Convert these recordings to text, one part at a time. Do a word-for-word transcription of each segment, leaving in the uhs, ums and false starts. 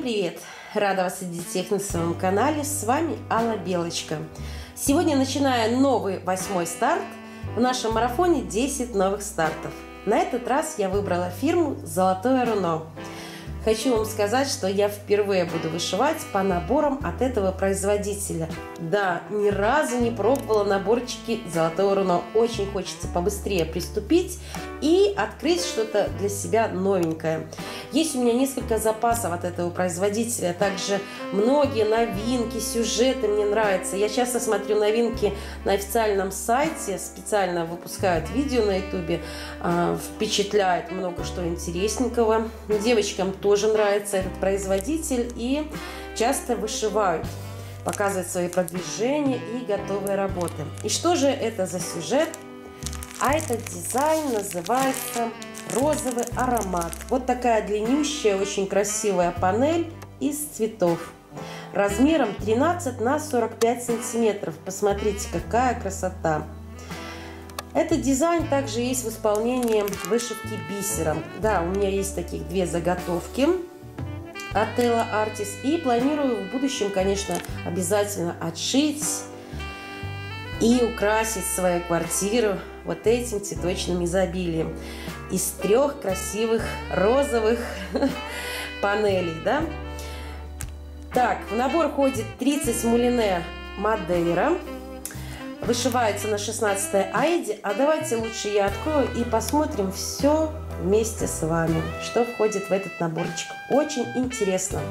привет! Рада вас видеть на своем канале. С вами Алла Белочка. Сегодня начинаю новый восьмой старт. В нашем марафоне десять новых стартов. На этот раз я выбрала фирму Золотое Руно. Хочу вам сказать, что я впервые буду вышивать по наборам от этого производителя. Да, ни разу не пробовала наборчики Золотого Руно. Очень хочется побыстрее приступить и открыть что-то для себя новенькое. Есть у меня несколько запасов от этого производителя. Также многие новинки, сюжеты мне нравятся. Я часто смотрю новинки на официальном сайте. Специально выпускают видео на ютубе. Впечатляет много что интересненького. Девочкам тоже нравится этот производитель и часто вышивают. Показывают свои продвижения и готовые работы. И что же это за сюжет? А этот дизайн называется розовый аромат. Вот такая длиннющая, очень красивая панель из цветов. Размером тринадцать на сорок пять сантиметров. Посмотрите, какая красота. Этот дизайн также есть в исполнении вышивки бисером. Да, у меня есть таких две заготовки от Ella Artis. И планирую в будущем, конечно, обязательно отшить и украсить свою квартиру вот этим цветочным изобилием из трех красивых розовых панелей, да? Так, в набор входит тридцать мулине Мадейра. Вышивается на шестнадцатой айде. А давайте лучше я открою и посмотрим все вместе с вами, что входит в этот наборчик. Очень интересно.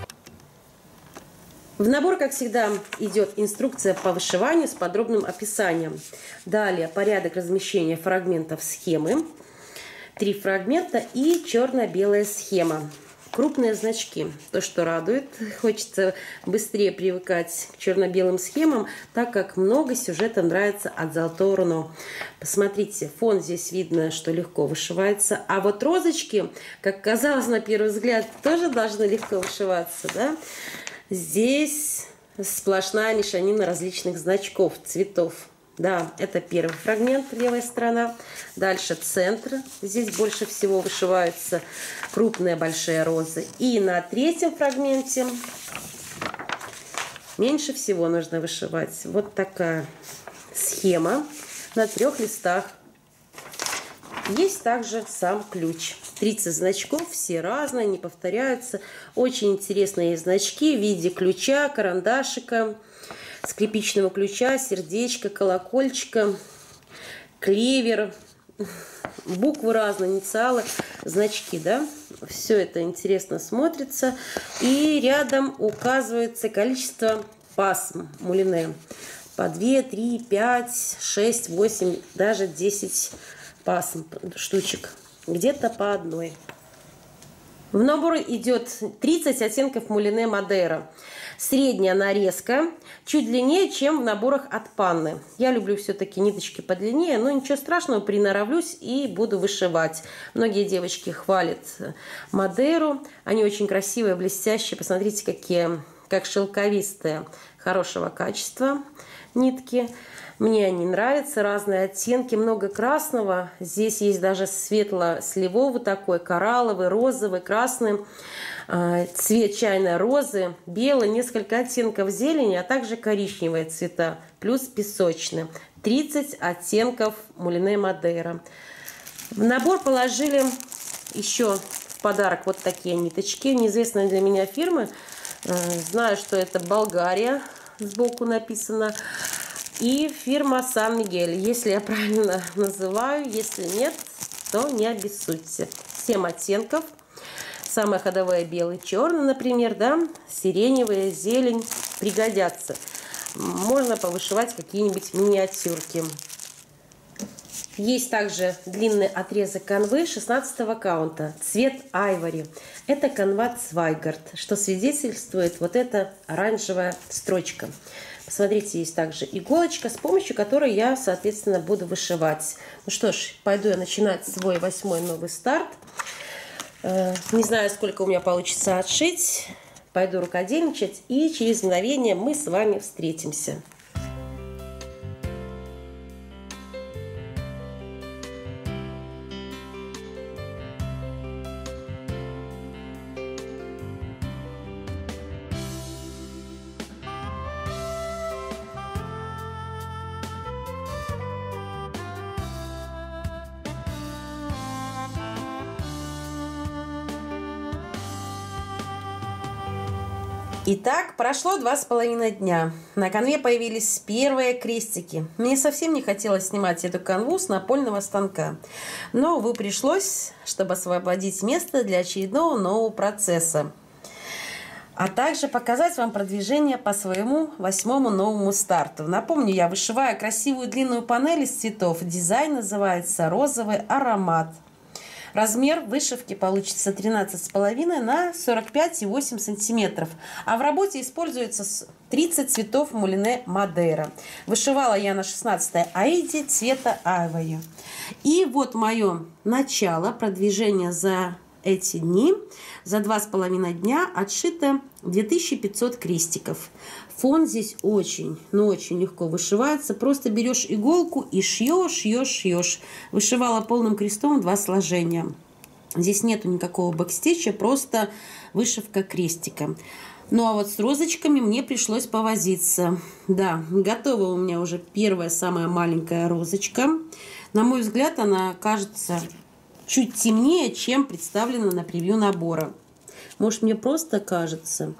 В набор, как всегда, идет инструкция по вышиванию с подробным описанием. Далее порядок размещения фрагментов схемы. Три фрагмента и черно-белая схема. Крупные значки. То, что радует. Хочется быстрее привыкать к черно-белым схемам, так как много сюжетов нравится от Золотого Руно. Посмотрите, фон здесь видно, что легко вышивается. А вот розочки, как казалось на первый взгляд, тоже должны легко вышиваться, да? Здесь сплошная мешанина различных значков, цветов. Да, это первый фрагмент, левая сторона. Дальше центр. Здесь больше всего вышиваются крупные большие розы. И на третьем фрагменте меньше всего нужно вышивать. Вот такая схема на трех листах. Есть также сам ключ. тридцать значков, все разные, не повторяются. Очень интересные значки в виде ключа, карандашика, скрипичного ключа, сердечка, колокольчика, клевер, буквы разные, инициалы, значки, да. Все это интересно смотрится. И рядом указывается количество пасм мулине. По две, три, пять, шесть, восемь, даже десять пасм, штучек. Где-то по одной. В набор идет тридцать оттенков мулине Мадейра. Средняя нарезка, чуть длиннее, чем в наборах от Панны. Я люблю все-таки ниточки подлиннее, но ничего страшного, приноровлюсь и буду вышивать. Многие девочки хвалят Мадейру. Они очень красивые, блестящие. Посмотрите, какие, как шелковистые, хорошего качества нитки. Мне они нравятся, разные оттенки, много красного. Здесь есть даже светло-сливовый такой, коралловый, розовый, красный, цвет чайной розы, белый, несколько оттенков зелени, а также коричневые цвета, плюс песочный. тридцать оттенков мулине Мадейра. В набор положили еще в подарок вот такие ниточки, неизвестные для меня фирмы. Знаю, что это Болгария, сбоку написано. И фирма Сан-Мигель, если я правильно называю. Если нет, то не обессудьте. семь оттенков. Самые ходовые белый, черный, например, да, сиреневые, зелень пригодятся. Можно повышивать какие-нибудь миниатюрки. Есть также длинный отрезок канвы шестнадцатого каунта, цвет айвори. Это канва Цвайгард, что свидетельствует вот эта оранжевая строчка. Посмотрите, есть также иголочка, с помощью которой я, соответственно, буду вышивать. Ну что ж, пойду я начинать свой восьмой новый старт. Не знаю, сколько у меня получится отшить. Пойду рукодельничать, и через мгновение мы с вами встретимся. Итак, прошло два с половиной дня. На канве появились первые крестики. Мне совсем не хотелось снимать эту канву с напольного станка. Но, увы, пришлось, чтобы освободить место для очередного нового процесса. А также показать вам продвижение по своему восьмому новому старту. Напомню, я вышиваю красивую длинную панель из цветов. Дизайн называется «Розовый аромат». Размер вышивки получится тринадцать с половиной на сорок пять и восемь сантиметров. А в работе используется тридцать цветов мулине Мадейра. Вышивала я на шестнадцатой аиде цвета айвою. И вот мое начало продвижения за эти дни. За два с половиной дня отшито две тысячи пятьсот крестиков. Фон здесь очень, но очень легко вышивается. Просто берешь иголку и шьешь, шьешь, шьешь. Вышивала полным крестом два сложения. Здесь нету никакого бэкстича, просто вышивка крестика. Ну а вот с розочками мне пришлось повозиться. Да, готова у меня уже первая самая маленькая розочка. На мой взгляд, она кажется чуть темнее, чем представлено на превью набора. Может, мне просто кажется.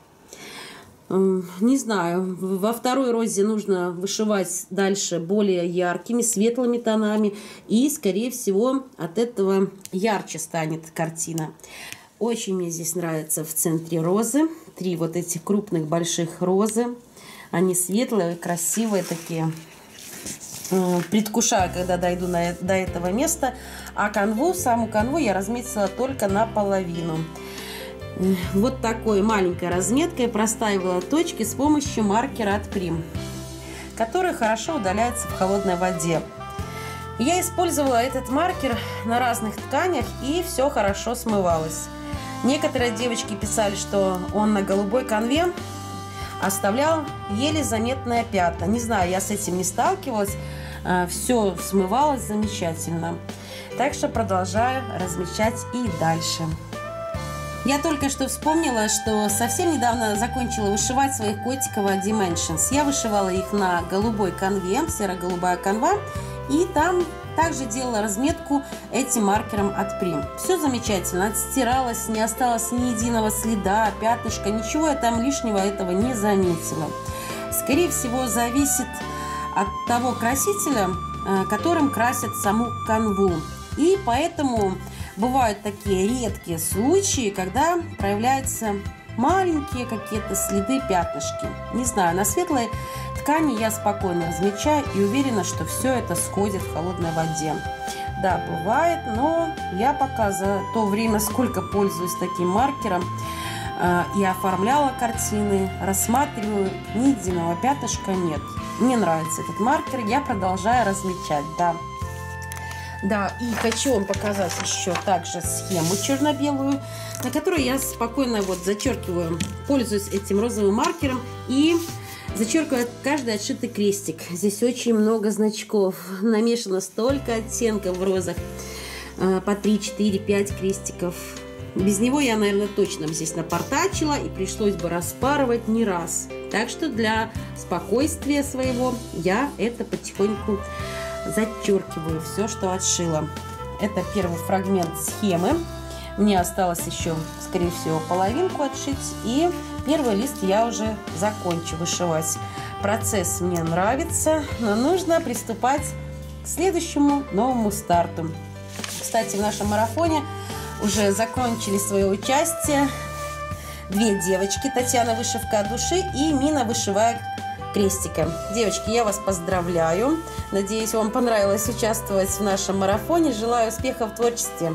Не знаю. Во второй розе нужно вышивать дальше более яркими, светлыми тонами. И, скорее всего, от этого ярче станет картина. Очень мне здесь нравится в центре розы. Три вот этих крупных больших розы. Они светлые, красивые такие. Предвкушаю, когда дойду на, до этого места. А канву, саму канву я разметила только наполовину. Вот такой маленькой разметкой простаивала точки с помощью маркера от Прим, который хорошо удаляется в холодной воде. Я использовала этот маркер на разных тканях, и все хорошо смывалось. Некоторые девочки писали, что он на голубой канве оставлял еле заметные пятна. Не знаю, я с этим не сталкивалась. Все смывалось замечательно. Так что продолжаю размечать и дальше. Я только что вспомнила, что совсем недавно закончила вышивать своих котиков от Dimensions. Я вышивала их на голубой канве, серо-голубая канва. И там также делала разметку этим маркером от Прим. Все замечательно, отстиралось, не осталось ни единого следа, пятнышка, ничего я там лишнего этого не заметила. Скорее всего, зависит от того красителя, которым красят саму канву. И поэтому бывают такие редкие случаи, когда проявляются маленькие какие-то следы, пятнышки. Не знаю, на светлой ткани я спокойно размечаю и уверена, что все это сходит в холодной воде. Да, бывает, но я пока за то время, сколько пользуюсь таким маркером э, и оформляла картины, рассматриваю, ни единого пятнышка нет. Мне нравится этот маркер, я продолжаю размечать, да. Да, и хочу вам показать еще также схему черно-белую, на которой я спокойно вот зачеркиваю, пользуюсь этим розовым маркером и зачеркиваю каждый отшитый крестик. Здесь очень много значков, намешано столько оттенков в розах, по три, четыре, пять крестиков. Без него я, наверное, точно здесь напортачила и пришлось бы распарывать не раз. Так что для спокойствия своего я это потихоньку зачеркиваю, все, что отшила. Это первый фрагмент схемы. Мне осталось еще, скорее всего, половинку отшить. И первый лист я уже закончу вышивать. Процесс мне нравится, но нужно приступать к следующему новому старту. Кстати, в нашем марафоне уже закончили свое участие две девочки. Татьяна вышивка от души и Мина вышивает крестиком. Девочки, я вас поздравляю. Надеюсь, вам понравилось участвовать в нашем марафоне. Желаю успехов в творчестве.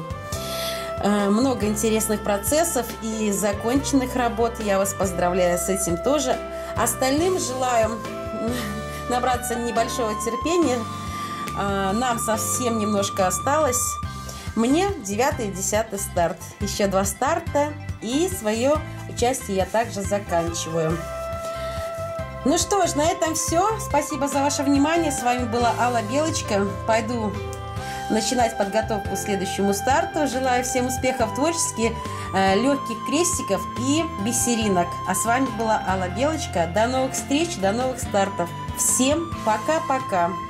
Много интересных процессов и законченных работ. Я вас поздравляю с этим тоже. Остальным желаю набраться небольшого терпения. Нам совсем немножко осталось. Мне девятый и десятый старт. Еще два старта. И свое участие я также заканчиваю. Ну что ж, на этом все. Спасибо за ваше внимание. С вами была Алла Белочка. Пойду начинать подготовку к следующему старту. Желаю всем успехов творческих, легких крестиков и бисеринок. А с вами была Алла Белочка. До новых встреч, до новых стартов. Всем пока-пока.